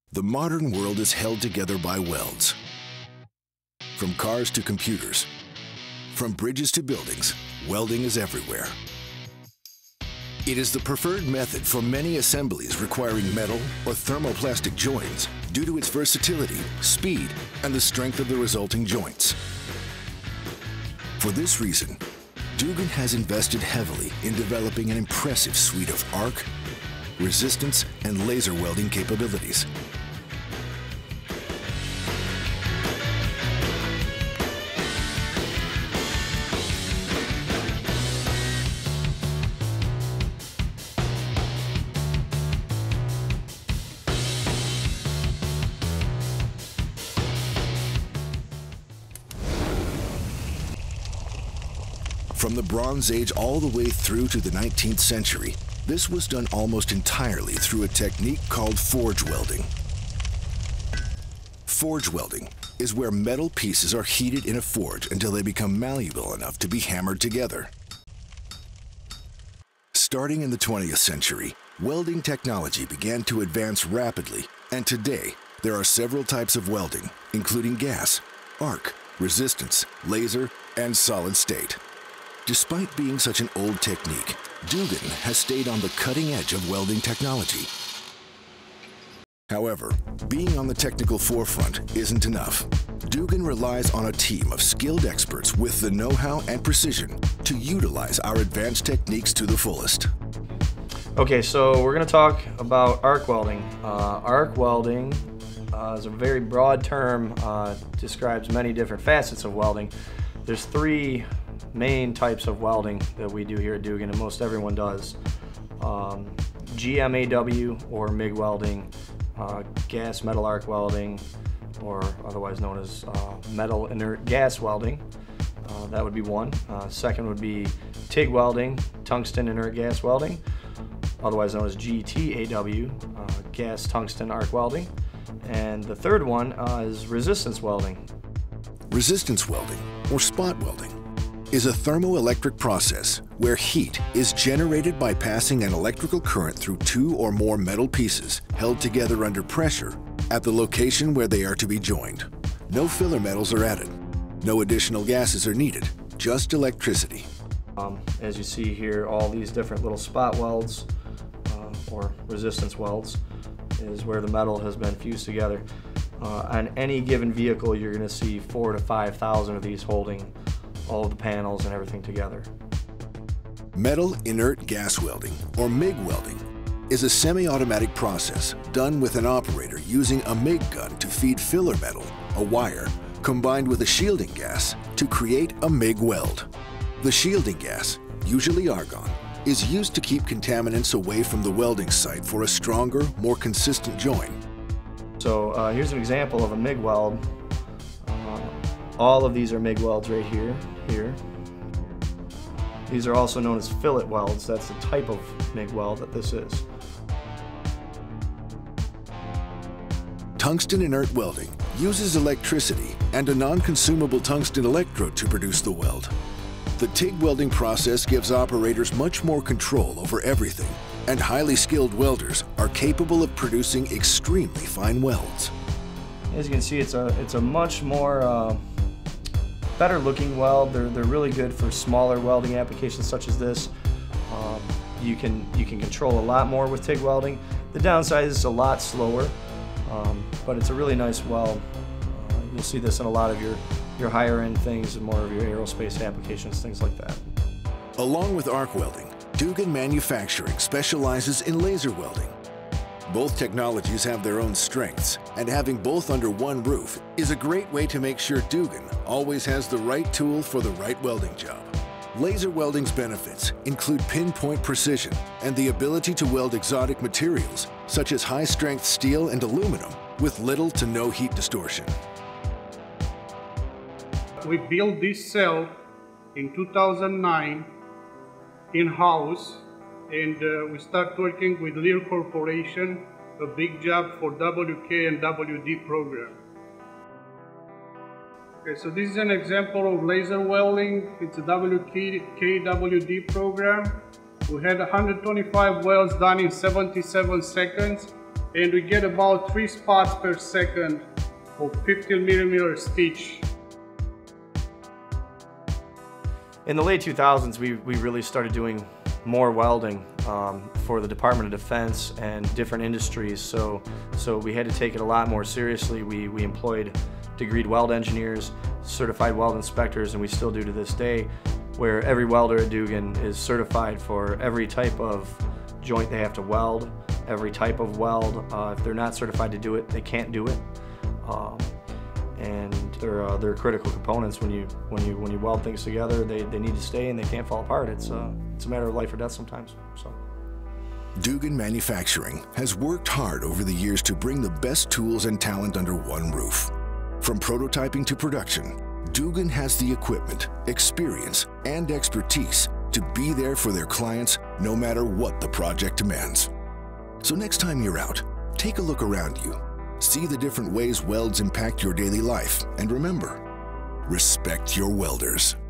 The modern world is held together by welds. From cars to computers, from bridges to buildings, welding is everywhere. It is the preferred method for many assemblies requiring metal or thermoplastic joints due to its versatility, speed, and the strength of the resulting joints. For this reason, Duggan has invested heavily in developing an impressive suite of arc, resistance, and laser welding capabilities. From the Bronze Age all the way through to the 19th century, this was done almost entirely through a technique called forge welding. Forge welding is where metal pieces are heated in a forge until they become malleable enough to be hammered together. Starting in the 20th century, welding technology began to advance rapidly, and today there are several types of welding, including gas, arc, resistance, laser, and solid state. Despite being such an old technique, Duggan has stayed on the cutting edge of welding technology. However, being on the technical forefront isn't enough. Duggan relies on a team of skilled experts with the know-how and precision to utilize our advanced techniques to the fullest. Okay, so we're going to talk about arc welding. Arc welding is a very broad term, describes many different facets of welding. There's three main types of welding that we do here at Duggan, and most everyone does. GMAW or MIG welding, gas metal arc welding, or otherwise known as metal inert gas welding. That would be one. Second would be TIG welding, tungsten inert gas welding, otherwise known as GTAW, gas tungsten arc welding. And the third one is resistance welding. Resistance welding, or spot welding, is a thermoelectric process where heat is generated by passing an electrical current through two or more metal pieces held together under pressure at the location where they are to be joined. No filler metals are added. No additional gases are needed, just electricity. As you see here, all these different little spot welds or resistance welds is where the metal has been fused together. On any given vehicle, you're going to see 4,000 to 5,000 of these holding all of the panels and everything together. Metal inert gas welding, or MIG welding, is a semi-automatic process done with an operator using a MIG gun to feed filler metal, a wire, combined with a shielding gas to create a MIG weld. The shielding gas, usually argon, is used to keep contaminants away from the welding site for a stronger, more consistent joint. So here's an example of a MIG weld. All of these are MIG welds right here. These are also known as fillet welds. That's the type of MIG weld that this is. Tungsten inert welding uses electricity and a non-consumable tungsten electrode to produce the weld. The TIG welding process gives operators much more control over everything, and highly skilled welders are capable of producing extremely fine welds. As you can see, it's a much more better looking weld. They're really good for smaller welding applications such as this. You can control a lot more with TIG welding. The downside is it's a lot slower, but it's a really nice weld. You'll see this in a lot of your higher end things and more of your aerospace applications, things like that. Along with arc welding, Duggan Manufacturing specializes in laser welding. Both technologies have their own strengths, and having both under one roof is a great way to make sure Duggan always has the right tool for the right welding job. Laser welding's benefits include pinpoint precision and the ability to weld exotic materials, such as high-strength steel and aluminum, with little to no heat distortion. We built this cell in 2009 in-house, and we start working with Lear Corporation, a big job for WK and WD program. Okay, so this is an example of laser welding. It's a WK WD program. We had 125 welds done in 77 seconds. and we get about 3 spots per second of 15mm stitch. In the late 2000s, we really started doing more welding for the Department of Defense and different industries, so we had to take it a lot more seriously. We employed degreed weld engineers, certified weld inspectors, and we still do to this day, where every welder at Duggan is certified for every type of joint they have to weld, every type of weld. If they're not certified to do it, they can't do it. And they're critical components when you weld things together. They need to stay and they can't fall apart. It's a matter of life or death sometimes. So. Duggan Manufacturing has worked hard over the years to bring the best tools and talent under one roof. From prototyping to production, Duggan has the equipment, experience, and expertise to be there for their clients no matter what the project demands. So next time you're out, take a look around you. See the different ways welds impact your daily life, and remember, respect your welders.